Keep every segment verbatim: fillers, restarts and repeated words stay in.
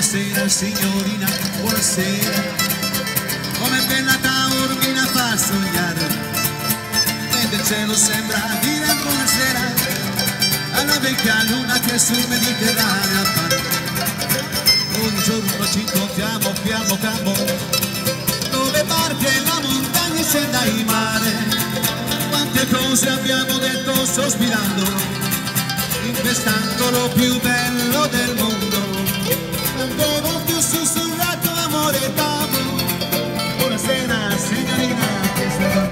Buonasera signorina, buonasera. Come bella taormina fa sognare, e del cielo sembra dire buonasera alla vecchia luna che sul Mediterraneo appare. Un giorno ci incontriamo, fiammo campo, dove parte la montagna e scenda il mare. Quante cose abbiamo detto sospirando, in quest'angolo più bello del mondo. Quante volte ho sussurrato amore d'amo. Buonasera signorina, che stai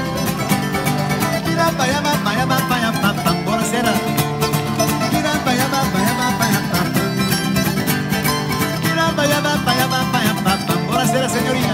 facendo? Buonasera. Buonasera signorina.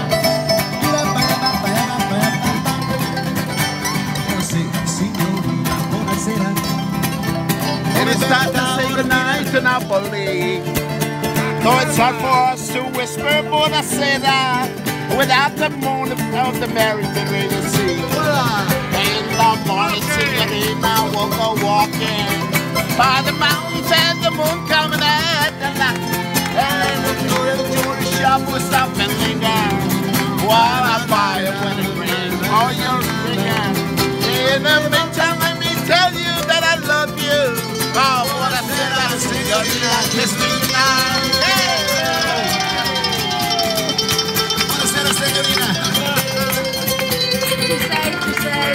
Buonasera signorina, buonasera. And it's time to say goodnight to Napoli. So it's hard for us to whisper buonasera without the moon of the Mediterranean Sea. In the morning, signorina will go walking by the mountains and the moon coming at the night. And the jewelry shop will stop and linger while I buy it when it rains. Oh, you're singing. In the meantime, let me tell you that I love you. Oh, buonasera, signorina, kiss me now. Buonasera signorina. Ci sei, ci sei.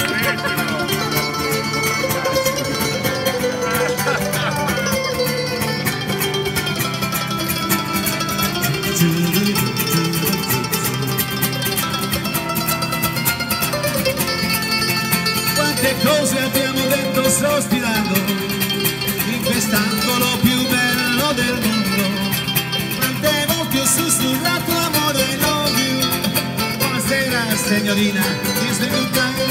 Quante cose abbiamo detto sospirando, in quest'angolo più bello del mondo. Quante volte ho sussurrato amore love you. Buonasera signorina, kiss me goodbye.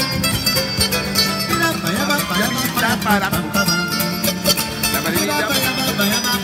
La